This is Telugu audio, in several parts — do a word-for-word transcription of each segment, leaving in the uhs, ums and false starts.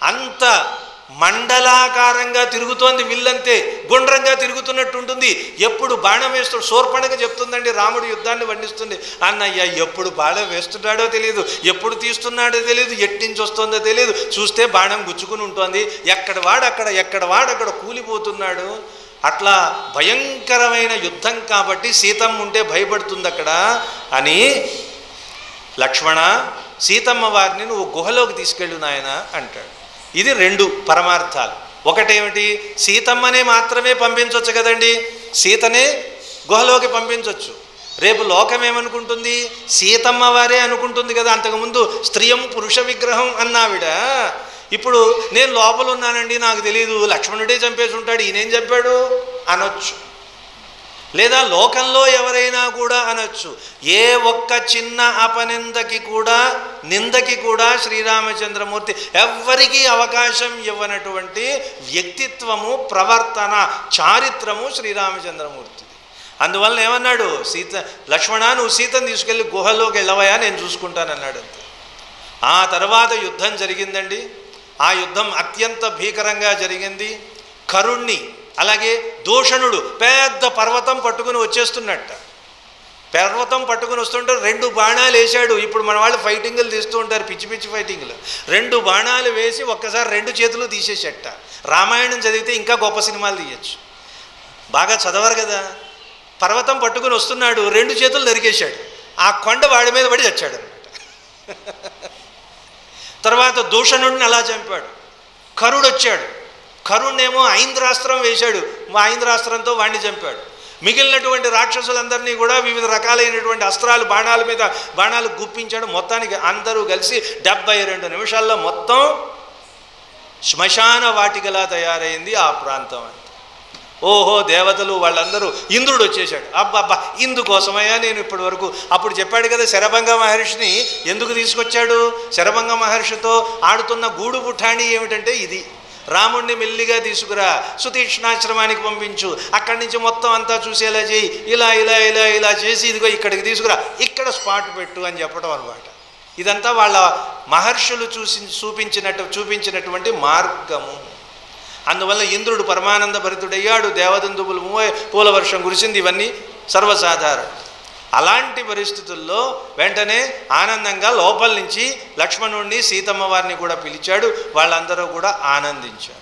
అంత మండలాకారంగా తిరుగుతోంది విల్లంతే, గుండ్రంగా తిరుగుతున్నట్టు ఉంటుంది. ఎప్పుడు బాణం వేస్తాడు, శూర్పణఖ చెప్తుందండి రాముడు యుద్ధాన్ని వర్ణిస్తుంది, అన్నయ్య ఎప్పుడు బాణం వేస్తున్నాడో తెలియదు, ఎప్పుడు తీస్తున్నాడో తెలియదు, ఎట్టించి వస్తుందో తెలియదు, చూస్తే బాణం గుచ్చుకుని ఉంటుంది, ఎక్కడ వాడక్కడ ఎక్కడ వాడక్కడ కూలిపోతున్నాడు. అట్లా భయంకరమైన యుద్ధం కాబట్టి సీతమ్మ ఉంటే భయపడుతుంది అక్కడ అని, లక్ష్మణ సీతమ్మ వారిని నువ్వు గుహలోకి తీసుకెళ్ళు నాయన అంటాడు. ఇది రెండు పరమార్థాలు. ఒకటేమిటి, సీతమ్మనే మాత్రమే పంపించవచ్చు కదండి, సీతనే గుహలోకి పంపించవచ్చు. రేపు లోకం ఏమనుకుంటుంది, సీతమ్మ వారే అనుకుంటుంది కదా. అంతకుముందు స్త్రీయం పురుష విగ్రహం అన్నావిడ, ఇప్పుడు నేను లోపల ఉన్నానండి నాకు తెలియదు, లక్ష్మణుడే చంపేసి ఉంటాడు, ఈయనేం చంపాడు అనొచ్చు. లేదా లోకంలో ఎవరైనా కూడా అనొచ్చు. ఏ ఒక్క చిన్న అపనిందకి కూడా నిందకి కూడా శ్రీరామచంద్రమూర్తి ఎవ్వరికీ అవకాశం ఇవ్వనటువంటి వ్యక్తిత్వము, ప్రవర్తన, చారిత్రము శ్రీరామచంద్రమూర్తి. అందువల్ల ఏమన్నాడు, సీత లక్ష్మణ నువ్వు సీతను తీసుకెళ్ళి గుహలోకి వెళ్ళవయా, నేను చూసుకుంటానన్నాడు. అంతే. ఆ తర్వాత యుద్ధం జరిగిందండి. ఆ యుద్ధం అత్యంత భీకరంగా జరిగింది. కరుణ్ణి అలాగే దూషణుడు పెద్ద పర్వతం పట్టుకుని వచ్చేస్తున్నట్ట. పర్వతం పట్టుకుని వస్తుంటే రెండు బాణాలు వేశాడు. ఇప్పుడు మన వాళ్ళు ఫైటింగులు తీస్తూ ఉంటారు, పిచ్చి పిచ్చి ఫైటింగులు. రెండు బాణాలు వేసి ఒక్కసారి రెండు చేతులు తీసేసేట. రామాయణం చదివితే ఇంకా గొప్ప సినిమాలు తీయచ్చు. బాగా చదవరు కదా. పర్వతం పట్టుకుని వస్తున్నాడు, రెండు చేతులు నరికేశాడు, ఆ కొండ వాడి మీద పడి చచ్చాడు అనమాట. తర్వాత దూషణుడిని అలా చంపాడు. కరుడు వచ్చాడు, కరుణేమో ఐంద్రాస్త్రం వేశాడు, మా ఐంద్రాస్త్రంతో వాడిని చంపాడు. మిగిలినటువంటి రాక్షసులందరినీ కూడా వివిధ రకాలైనటువంటి అస్త్రాలు, బాణాల మీద బాణాలు గుప్పించాడు. మొత్తానికి అందరూ కలిసి డెబ్బై రెండు నిమిషాల్లో మొత్తం శ్మశాన వాటికలా తయారైంది ఆ ప్రాంతం అంతా. ఓహో దేవతలు వాళ్ళందరూ, ఇంద్రుడు వచ్చేసాడు. అబ్బబ్బా ఇందుకోసమయ్యా నేను ఇప్పటి వరకు, అప్పుడు చెప్పాడు కదా శరభంగ మహర్షిని ఎందుకు తీసుకొచ్చాడు. శరభంగ మహర్షితో ఆడుతున్న గూడు పుఠాణి ఏమిటంటే ఇది, రాముణ్ణి మెల్లిగా తీసుకురా, సుతీక్ష్ణాశ్రమానికి పంపించు, అక్కడి నుంచి మొత్తం అంతా చూసేలా చేయి, ఇలా ఇలా ఇలా ఇలా చేసి ఇదిగో ఇక్కడికి తీసుకురా, ఇక్కడ స్పాట్ పెట్టు అని చెప్పడం అనమాట. ఇదంతా వాళ్ళ మహర్షులు చూసి చూపించినట్టు చూపించినటువంటి మార్గము. అందువల్ల ఇంద్రుడు పరమానంద భరితుడయ్యాడు, దేవదందువులు మూవై పూల వర్షం కురిసింది, ఇవన్నీ సర్వసాధారణం. అలాంటి పరిస్థితుల్లో వెంటనే ఆనందంగా లోపల నుంచి లక్ష్మణుడిని సీతమ్మ వారిని కూడా పిలిచాడు. వాళ్ళందరూ కూడా ఆనందించారు.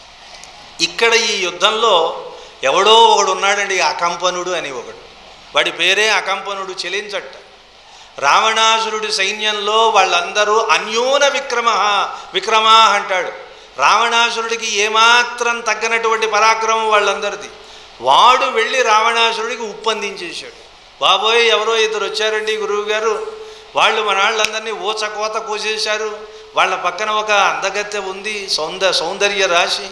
ఇక్కడ ఈ యుద్ధంలో ఎవడో ఒకడు ఉన్నాడండి, అకంపనుడు అని ఒకడు. వాడి పేరే అకంపనుడు, చెలించట్ట. రావణాసురుడి సైన్యంలో వాళ్ళందరూ అన్యూన విక్రమ విక్రమ అంటాడు. రావణాసురుడికి ఏమాత్రం తగ్గనటువంటి పరాక్రమం వాళ్ళందరిది. వాడు వెళ్ళి రావణాసురుడికి ఉప్పందించేశాడు. బాబోయ్ ఎవరో ఇద్దరు వచ్చారండి గురువు గారు, వాళ్ళు మన వాళ్ళందరినీ ఊచకోత కోసేశారు, వాళ్ళ పక్కన ఒక అందగత్తె ఉంది, సౌంద సౌందర్య రాశి,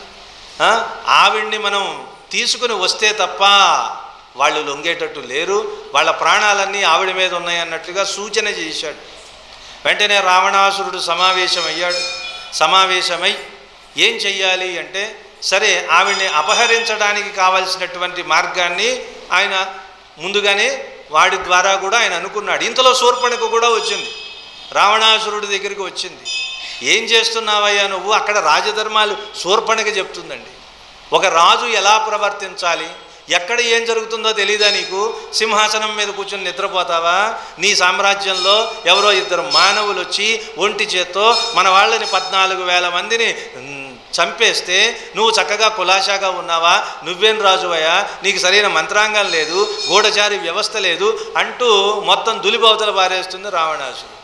ఆవిడ్ని మనం తీసుకుని వస్తే తప్ప వాళ్ళు లొంగేటట్టు లేరు, వాళ్ళ ప్రాణాలన్నీ ఆవిడ మీద ఉన్నాయన్నట్లుగా సూచన చేశాడు. వెంటనే రావణాసురుడు సమావేశమయ్యాడు. సమావేశమై ఏం చెయ్యాలి అంటే, సరే ఆవిడ్ని అపహరించడానికి కావలసినటువంటి మార్గాన్ని ఆయన ముందుగానే వాడి ద్వారా కూడా ఆయన అనుకున్నాడు. ఇంతలో శూర్పణఖ కూడా వచ్చింది, రావణాసురుడి దగ్గరికి వచ్చింది. ఏం చేస్తున్నావయ్యా నువ్వు, అక్కడ రాజధర్మాలు శూర్పణఖ చెప్తుందండి. ఒక రాజు ఎలా ప్రవర్తించాలి, ఎక్కడ ఏం జరుగుతుందో తెలీదా నీకు, సింహాసనం మీద కూర్చొని నిద్రపోతావా, నీ సామ్రాజ్యంలో ఎవరో ఇద్దరు మానవులు వచ్చి ఒంటి చేత్తో మన వాళ్ళని పద్నాలుగు వేల మందిని చంపేస్తే నువ్వు చక్కగా కులాశాగా ఉన్నావా, నువ్వేం రాజువయ్యా, నీకు సరైన మంత్రాంగం లేదు, గూఢచారి వ్యవస్థ లేదు అంటూ మొత్తం దులిబవతలు పారేస్తుంది రావణాసురుడు.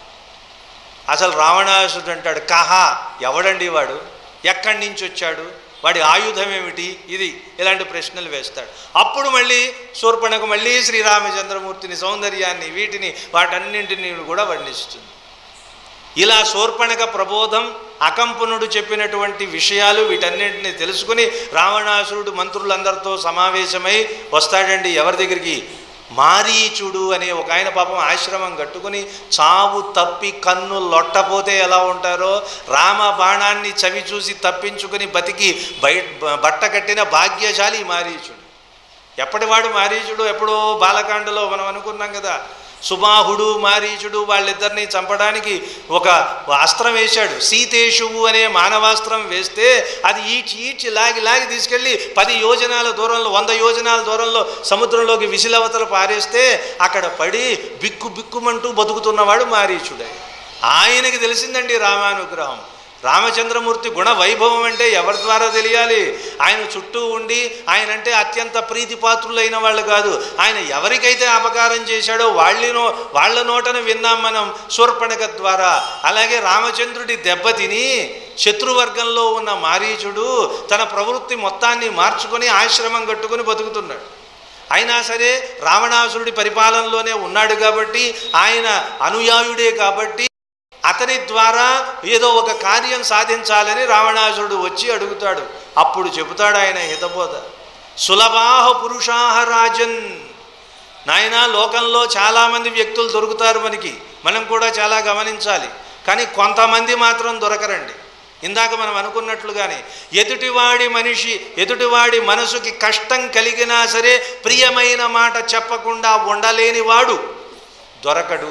అసలు రావణాసురుడు అంటాడు, కహా ఎవడండి వాడు, ఎక్కడి నుంచి వచ్చాడు, వాడి ఆయుధం ఏమిటి, ఇది ఇలాంటి ప్రశ్నలు వేస్తాడు. అప్పుడు మళ్ళీ శూర్పణఖ మళ్ళీ శ్రీరామచంద్రమూర్తిని, సౌందర్యాన్ని, వీటిని వాటన్నింటినీ కూడా వర్ణిస్తుంది. ఇలా శూర్పణఖ ప్రబోధం, అకంపనుడు చెప్పినటువంటి విషయాలు వీటన్నింటినీ తెలుసుకుని రావణాసురుడు మంత్రులందరితో సమావేశమై వస్తాడండి. ఎవరి దగ్గరికి, మారీచుడు అనే ఒక ఆయన పాపం ఆశ్రమం కట్టుకుని చావు తప్పి కన్ను లొట్టపోతే ఎలా ఉంటారో, రామ బాణాన్ని చవి చూసి తప్పించుకుని బతికి బయ బట్ట కట్టిన భాగ్యశాలి మారీచుడు. ఎప్పటివాడు మారీచుడు, ఎప్పుడో బాలకాండలో మనం అనుకున్నాం కదా, సుబాహుడు మారీచుడు వాళ్ళిద్దరినీ చంపడానికి ఒక అస్త్రం వేశాడు. సీతేషువు అనే మానవాస్త్రం వేస్తే అది ఈడ్చి ఈడ్చి లాగి లాగి తీసుకెళ్ళి పది యోజనాల దూరంలో వంద యోజనాల దూరంలో సముద్రంలోకి విసిలవతల పారేస్తే అక్కడ పడి బిక్కు బిక్కుమంటూ బతుకుతున్నవాడు మారీచుడే. ఆయనకి తెలిసిందండి రామానుగ్రహం. రామచంద్రమూర్తి గుణ వైభవం అంటే ఎవరి ద్వారా తెలియాలి? ఆయన చుట్టూ ఉండి ఆయన అంటే అత్యంత ప్రీతిపాత్రులైన వాళ్ళు కాదు, ఆయన ఎవరికైతే అపకారం చేశాడో వాళ్ళనో వాళ్ళ నోటను విన్నాం మనం శూర్పణఖ ద్వారా. అలాగే రామచంద్రుడి దెబ్బతిని శత్రువర్గంలో ఉన్న మారీచుడు తన ప్రవృత్తి మొత్తాన్ని మార్చుకొని ఆశ్రమం కట్టుకొని బతుకుతున్నాడు. అయినా సరే రావణాసురుడి పరిపాలనలోనే ఉన్నాడు కాబట్టి, ఆయన అనుయాయుడే కాబట్టి అతని ద్వారా ఏదో ఒక కార్యం సాధించాలని రావణాసురుడు వచ్చి అడుగుతాడు. అప్పుడు చెబుతాడు ఆయన హితబోధ. సులభాహ పురుషాహ రాజన్. నాయన, లోకంలో చాలామంది వ్యక్తులు దొరుకుతారు మనకి, మనం కూడా చాలా గమనించాలి. కానీ కొంతమంది మాత్రం దొరకరండి. ఇందాక మనం అనుకున్నట్లుగానే ఎదుటివాడి మనిషి ఎదుటివాడి మనసుకి కష్టం కలిగినా సరే ప్రియమైన మాట చెప్పకుండా ఉండలేనివాడు దొరకడు.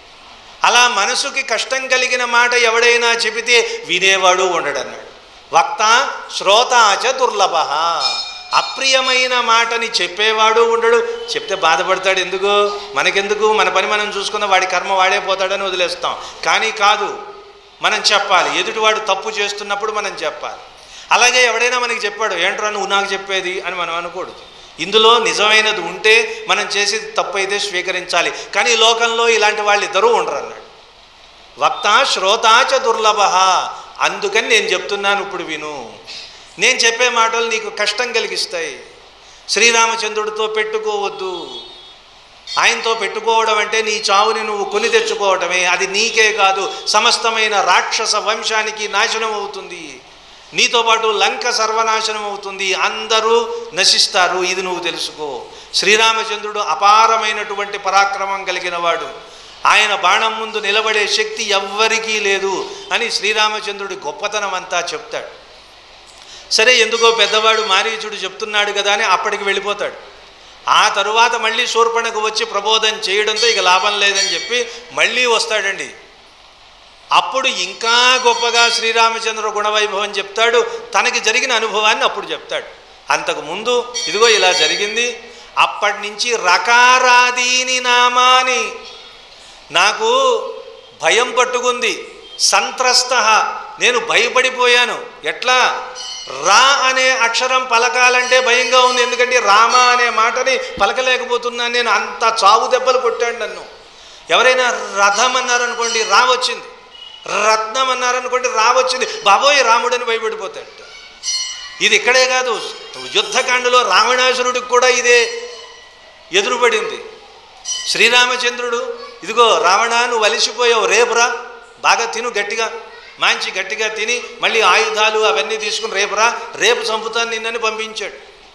అలా మనసుకి కష్టం కలిగిన మాట ఎవడైనా చెబితే వినేవాడు ఉండడన్నాడు. వక్త శ్రోతాచ దుర్లభ. అప్రియమైన మాటని చెప్పేవాడు ఉండడు. చెప్తే బాధపడతాడు. ఎందుకు? మనకెందుకు? మన పని మనం చూసుకున్న వాడి కర్మ వాడే పోతాడని వదిలేస్తాం. కానీ కాదు, మనం చెప్పాలి. ఎదుటివాడు తప్పు చేస్తున్నప్పుడు మనం చెప్పాలి. అలాగే ఎవడైనా మనకి చెప్పాడు, ఏంట్రా నువ్వు నాకు చెప్పేది అని మనం అనకూడదు. ఇందులో నిజమైనది ఉంటే మనం చేసేది తప్పు అయితే స్వీకరించాలి. కానీ లోకంలో ఇలాంటి వాళ్ళు ఇద్దరూ ఉండరు అన్నాడు. వక్త శ్రోతాచ దుర్లభ. అందుకని నేను చెప్తున్నాను, ఇప్పుడు విను. నేను చెప్పే మాటలు నీకు కష్టం కలిగిస్తాయి. శ్రీరామచంద్రుడితో పెట్టుకోవద్దు. ఆయనతో పెట్టుకోవడం అంటే నీ చావుని నువ్వు కొని తెచ్చుకోవటమే. అది నీకే కాదు, సమస్తమైన రాక్షస వంశానికి నాశనం అవుతుంది. నీతో పాటు లంక సర్వనాశనం అవుతుంది. అందరూ నశిస్తారు. ఇది నువ్వు తెలుసుకో. శ్రీరామచంద్రుడు అపారమైనటువంటి పరాక్రమం కలిగిన వాడు. ఆయన బాణం ముందు నిలబడే శక్తి ఎవ్వరికీ లేదు అని శ్రీరామచంద్రుడి గొప్పతనం అంతా చెప్తాడు. సరే, ఎందుకో పెద్దవాడు మారీచుడు చెప్తున్నాడు కదా అని అప్పటికి వెళ్ళిపోతాడు. ఆ తరువాత మళ్ళీ శూర్పణఖ వచ్చి ప్రబోధం చేయడంతో ఇక లాభం లేదని చెప్పి మళ్ళీ వస్తాడండి. అప్పుడు ఇంకా గొప్పగా శ్రీరామచంద్ర గుణవైభవం చెప్తాడు. తనకి జరిగిన అనుభవాన్ని అప్పుడు చెప్తాడు. అంతకుముందు ఇదిగో ఇలా జరిగింది. అప్పటి నుంచి రకారాదీని నామాని, నాకు భయం పట్టుకుంది. సంత్రస్త, నేను భయపడిపోయాను. ఎట్లా? రా అనే అక్షరం పలకాలంటే భయంగా ఉంది. ఎందుకంటే రామ అనే మాటని పలకలేకపోతున్నాను నేను. అంత చావు దెబ్బలు కొట్టాడు నన్ను. ఎవరైనా రథం అన్నారనుకోండి, రా వచ్చింది. రత్నం అన్నారనుకోండి, రా వచ్చింది. బాబోయ్ రాముడని భయపడిపోతాడు. ఇది ఇక్కడే కాదు, యుద్ధకాండలో రావణాసురుడికి కూడా ఇదే ఎదురుపడింది. శ్రీరామచంద్రుడు, ఇదిగో రావణ నువ్వు అలిసిపోయావు, రేపురా, బాగా తిను, గట్టిగా మంచి గట్టిగా తిని మళ్ళీ ఆయుధాలు అవన్నీ తీసుకుని రేపురా, రేపు చంపుతాను నిన్నని పంపించాడు.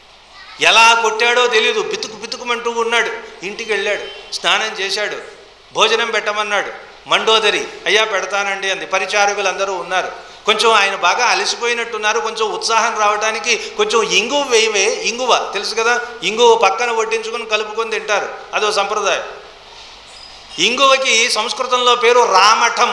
ఎలా కొట్టాడో తెలీదు. బితుకు బితుకుమంటూ ఉన్నాడు. ఇంటికి వెళ్ళాడు, స్నానం చేశాడు, భోజనం పెట్టమన్నాడు. మండోదరి అయ్యా పెడతానండి అంది. పరిచారకులు అందరూ ఉన్నారు. కొంచెం ఆయన బాగా అలసిపోయినట్టున్నారు. కొంచెం ఉత్సాహం రావడానికి కొంచెం ఇంగువ వేయవే. ఇంగువ తెలుసు కదా, ఇంగువ పక్కన వడ్డించుకొని కలుపుకొని తింటారు, అదో సంప్రదాయం. ఇంగువకి సంస్కృతంలో పేరు రామఠం.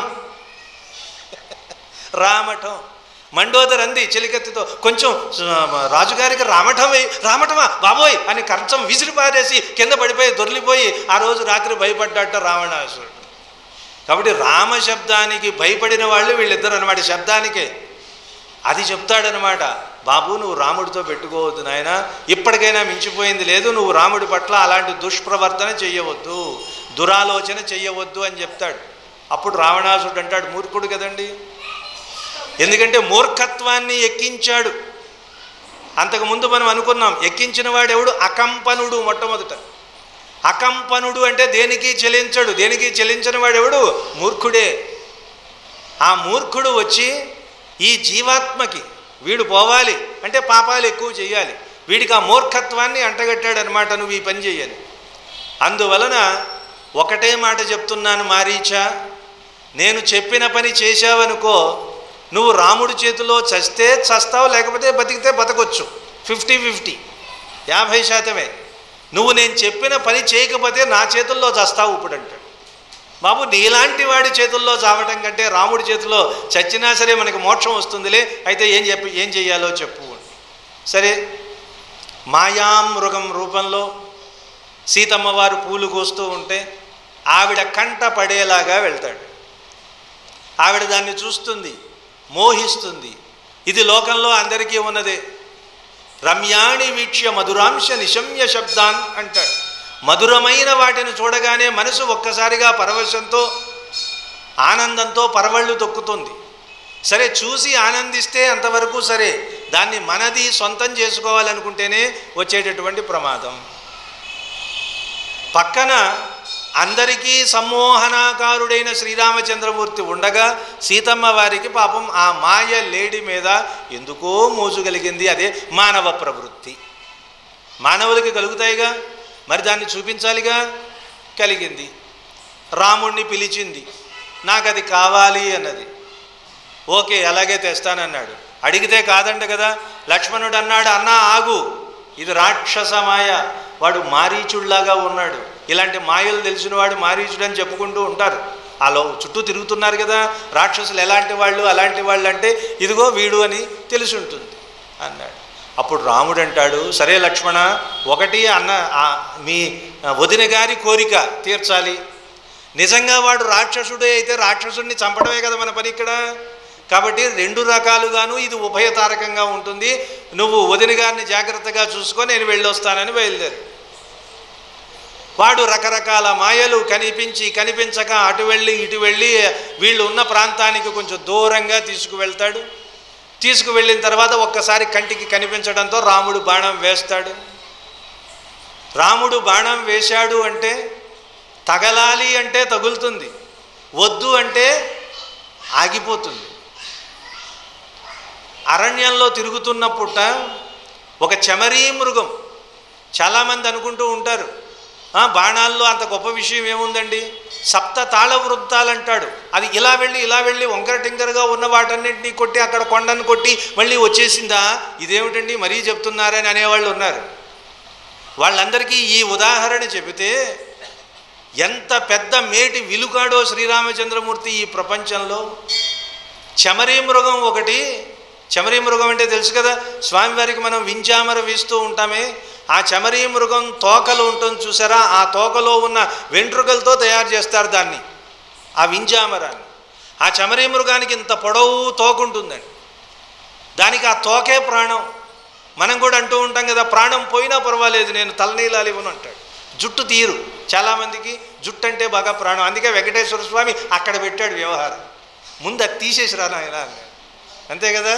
రామఠం. మండోదరి అంది చెలికత్తితో, కొంచెం రాజుగారికి రామఠం వేయి. రామఠమా బాబోయ్ అని కంచం విసిరి పారేసి కింద పడిపోయి దొర్లిపోయి ఆ రోజు రాత్రి భయపడ్డాట రావణాసురుడు. కాబట్టి రామశబ్దానికి భయపడిన వాళ్ళు వీళ్ళిద్దరు అనమాట. శబ్దానికే అది చెప్తాడనమాట. బాబు నువ్వు రాముడితో పెట్టుకోవద్దు నాయన, ఇప్పటికైనా మించిపోయింది లేదు, నువ్వు రాముడి పట్ల అలాంటి దుష్ప్రవర్తన చెయ్యవద్దు, దురాలోచన చెయ్యవద్దు అని చెప్తాడు. అప్పుడు రావణాసురుడు అంటాడు, మూర్ఖుడు కదండి, ఎందుకంటే మూర్ఖత్వాన్ని ఎక్కించాడు. అంతకుముందు మనం అనుకున్నాం, ఎక్కించిన వాడెవడు? అకంపనుడు. మొట్టమొదట అకంపనుడు అంటే దేనికి చెలించడు. దేనికి చెలించిన వాడెవడు? మూర్ఖుడే. ఆ మూర్ఖుడు వచ్చి ఈ జీవాత్మకి వీడు పోవాలి అంటే పాపాలు ఎక్కువ చేయాలి, వీడికి ఆ మూర్ఖత్వాన్ని అంటగట్టాడనమాట. నువ్వు ఈ పని చేయాలి. అందువలన ఒకటే మాట చెప్తున్నాను మారీచా, నేను చెప్పిన పని చేశావనుకో, నువ్వు రాముడి చేతిలో చస్తే చస్తావు, లేకపోతే బతికితే బతకొచ్చు. ఫిఫ్టీ ఫిఫ్టీ, యాభై శాతమే. నువ్వు నేను చెప్పిన పని చేయకపోతే నా చేతుల్లో చస్తావు ఇప్పుడు అంటాడు. బాబు, నీలాంటి వాడి చేతుల్లో చావటం కంటే రాముడి చేతిలో చచ్చినా సరే మనకి మోక్షం వస్తుందిలే, అయితే ఏం చెప్పి ఏం చెయ్యాలో చెప్పు. సరే, మాయామృగం రూపంలో సీతమ్మ వారు పూలు కోస్తూ ఉంటే ఆవిడ కంట పడేలాగా వెళ్తాడు. ఆవిడ దాన్ని చూస్తుంది, మోహిస్తుంది. ఇది లోకంలో అందరికీ ఉన్నదే. రమ్యాణి వీక్ష్య మధురాంశ నిశమ్య శబ్దాన్ అంటాడు. మధురమైన వాటిని చూడగానే మనసు ఒక్కసారిగా పరవశంతో ఆనందంతో పరవళ్ళు తొక్కుతుంది. సరే, చూసి ఆనందిస్తే అంతవరకు సరే, దాన్ని మనది సొంతం చేసుకోవాలనుకుంటేనే వచ్చేటటువంటి ప్రమాదం. పక్కన అందరికీ సమ్మోహనాకారుడైన శ్రీరామచంద్రమూర్తి ఉండగా సీతమ్మ వారికి పాపం ఆ మాయ లేడి మీద ఎందుకో మోజు కలిగింది. అదే మానవ ప్రవృత్తి. మానవులకి కలుగుతాయిగా, మరి దాన్ని చూపించాలిగా. కలిగింది. రాముణ్ణి పిలిచింది, నాకు అది కావాలి అన్నది. ఓకే, అలాగే తెస్తానన్నాడు. అడిగితే కాదంట కదా. లక్ష్మణుడు అన్నాడు, అన్నా ఆగు, ఇది రాక్షస మాయ, వాడు మారీచుడిలాగా ఉన్నాడు. ఇలాంటి మాయలు తెలిసిన వాడు మారీచుడు అని చెప్పుకుంటూ ఉంటారు. అలా చుట్టూ తిరుగుతున్నారు కదా రాక్షసులు. ఎలాంటి వాళ్ళు అలాంటి వాళ్ళు అంటే ఇదిగో వీడు అని తెలిసి ఉంటుంది అన్నాడు. అప్పుడు రాముడు అంటాడు, సరే లక్ష్మణ, ఒకటి అన్న మీ వదిన గారి కోరిక తీర్చాలి. నిజంగా వాడు రాక్షసుడే అయితే రాక్షసుడిని చంపడమే కదా మన పని ఇక్కడ. కాబట్టి రెండు రకాలుగాను ఇది ఉభయతారకంగా ఉంటుంది. నువ్వు వదిన గారిని జాగ్రత్తగా చూసుకొని నేను వెళ్ళొస్తానని బయలుదేరు. వాడు రకరకాల మాయలు కనిపించి కనిపించక అటు వెళ్ళి ఇటు వెళ్ళి వీళ్ళు ఉన్న ప్రాంతానికి కొంచెం దూరంగా తీసుకువెళ్తాడు. తీసుకువెళ్ళిన తర్వాత ఒక్కసారి కంటికి కనిపించడంతో రాముడు బాణం వేస్తాడు. రాముడు బాణం వేశాడు అంటే తగలాలి అంటే తగులుతుంది, వద్దు అంటే ఆగిపోతుంది. అరణ్యంలో తిరుగుతున్నప్పుట ఒక చెమరీ మృగం, చాలామంది అనుకుంటూ ఉంటారు బాణాల్లో అంత గొప్ప విషయం ఏముందండి, సప్త తాళ వృత్తాలు అంటాడు. అది ఇలా వెళ్ళి ఇలా వెళ్ళి వంకర టింకరగా ఉన్న వాటన్నింటినీ కొట్టి అక్కడ కొండను కొట్టి మళ్ళీ వచ్చేసిందా, ఇదేమిటండి మరీ చెప్తున్నారని అనేవాళ్ళు ఉన్నారు. వాళ్ళందరికీ ఈ ఉదాహరణ చెబితే ఎంత పెద్ద మేటి విలుకాడో శ్రీరామచంద్రమూర్తి ఈ ప్రపంచంలో. చెమరీ మృగం ఒకటి. చెమరీ మృగం అంటే తెలుసు కదా, స్వామివారికి మనం వింజామర వీస్తూ ఉంటామే, ఆ చెమరీ మృగం తోకలు ఉంటుంది చూసారా, ఆ తోకలో ఉన్న వెంట్రుకలతో తయారు చేస్తారు దాన్ని, ఆ వింజామరాన్ని. ఆ చెమరీ మృగానికి ఇంత పొడవు తోక ఉంటుందండి. దానికి ఆ తోకే ప్రాణం. మనం కూడా అంటూ ఉంటాం కదా, ప్రాణం పోయినా పర్వాలేదు నేను తలనీలాలు ఇవ్వను అంటాడు. జుట్టు తీరు, చాలామందికి జుట్టు అంటే బాగా ప్రాణం. అందుకే వెంకటేశ్వర స్వామి అక్కడ పెట్టాడు వ్యవహారం, ముందు అది తీసేసి రా నాయన అన్నాడు. అంతే కదా.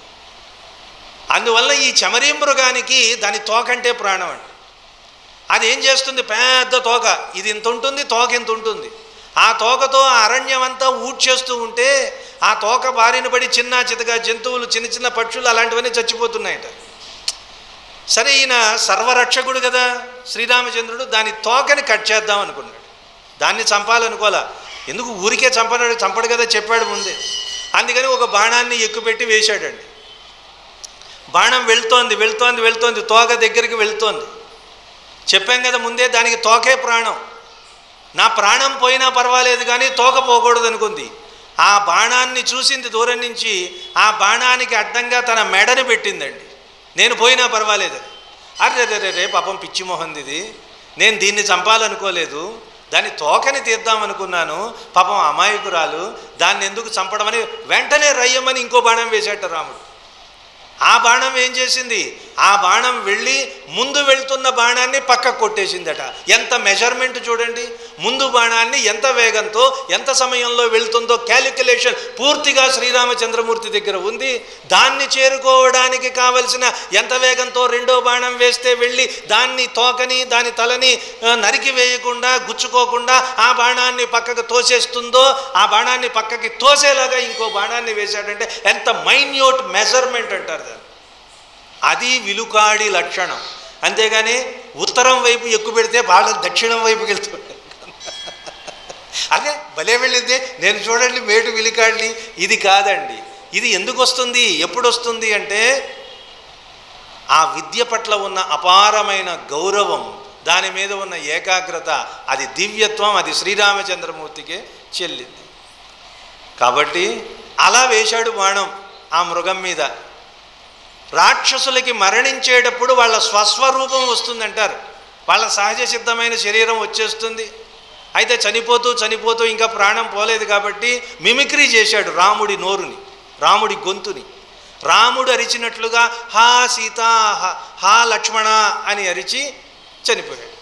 అందువల్ల ఈ చెమరీ మృగానికి దాని తోక అంటే ప్రాణం అండి. అది ఏం చేస్తుంది, పెద్ద తోక, ఇది ఇంత ఉంటుంది, తోక ఇంత ఉంటుంది. ఆ తోకతో ఆ అరణ్యం అంతా ఊడ్చేస్తూ ఉంటే ఆ తోక బారిన పడి చిన్న చితగా జంతువులు, చిన్న చిన్న పక్షులు అలాంటివన్నీ చచ్చిపోతున్నాయట. సరే, ఈయన సర్వరక్షకుడు కదా శ్రీరామచంద్రుడు, దాని తోకని కట్ చేద్దాం అనుకున్నాడు. దాన్ని చంపాలనుకోలే. ఎందుకు ఊరికే చంపనాడు, చంపడు కదా చెప్పాడు ముందే. అందుకని ఒక బాణాన్ని ఎక్కుపెట్టి వేశాడండి. బాణం వెళ్తోంది వెళ్తోంది వెళ్తోంది తోక దగ్గరికి వెళ్తోంది. చెప్పాం కదా ముందే, దానికి తోకే ప్రాణం. నా ప్రాణం పోయినా పర్వాలేదు కానీ తోక పోకూడదు అనుకుంది. ఆ బాణాన్ని చూసింది దూరం నుంచి, ఆ బాణానికి అడ్డంగా తన మెడని పెట్టిందండి. నేను పోయినా పర్వాలేదు. అరే రే రే పాపం పిచ్చి మొహంది ఇది, నేను దీన్ని చంపాలనుకోలేదు, దాన్ని తోకని తీద్దామనుకున్నాను, పాపం అమాయకురాలు, దాన్ని ఎందుకు చంపడమని వెంటనే రయ్యమని ఇంకో బాణం వేసేట రాముడు. ఆ బాణం ఏం చేసింది, ఆ బాణం వెళ్ళి ముందు వెళ్తున్న బాణాన్ని పక్కకు కొట్టేసిందట. ఎంత మెజర్మెంట్ చూడండి, ముందు బాణాన్ని ఎంత వేగంతో ఎంత సమయంలో వెళ్తుందో క్యాలిక్యులేషన్ పూర్తిగా శ్రీరామచంద్రమూర్తి దగ్గర ఉంది. దాన్ని చేరుకోవడానికి కావలసిన ఎంత వేగంతో రెండో బాణం వేస్తే వెళ్ళి దాన్ని తోకని దాని తలని నరికి వేయకుండా గుచ్చుకోకుండా ఆ బాణాన్ని పక్కకు తోసేస్తుందో, ఆ బాణాన్ని పక్కకి తోసేలాగా ఇంకో బాణాన్ని వేశాడంటే ఎంత మైన్యూట్ మెజర్మెంట్ అంటారు దాన్ని. అది విలుకాడి లక్షణం. అంతేగాని ఉత్తరం వైపు ఎక్కువ పెడితే బాగా దక్షిణం వైపుకి వెళ్తుంది. అదే భలే వెళ్ళింది, నేను చూడండి మేటు విలుకాడిని, ఇది కాదండి. ఇది ఎందుకు వస్తుంది, ఎప్పుడు వస్తుంది అంటే ఆ విద్య పట్ల ఉన్న అపారమైన గౌరవం, దాని మీద ఉన్న ఏకాగ్రత, అది దివ్యత్వం, అది శ్రీరామచంద్రమూర్తికే చెల్లింది. కాబట్టి అలా వేశాడు బాణం ఆ మృగం మీద. రాక్షసులకి మరణించేటప్పుడు వాళ్ళ స్వస్వరూపం వస్తుందంటారు, వాళ్ళ సహజ సిద్ధమైన శరీరం వచ్చేస్తుంది. అయితే చనిపోతూ చనిపోతూ ఇంకా ప్రాణం పోలేదు కాబట్టి మిమిక్రీ చేశాడు రాముడి నోరుని, రాముడి గొంతుని. రాముడు అరిచినట్లుగా హా సీత, హా లక్ష్మణ అని అరిచి చనిపోయాడు.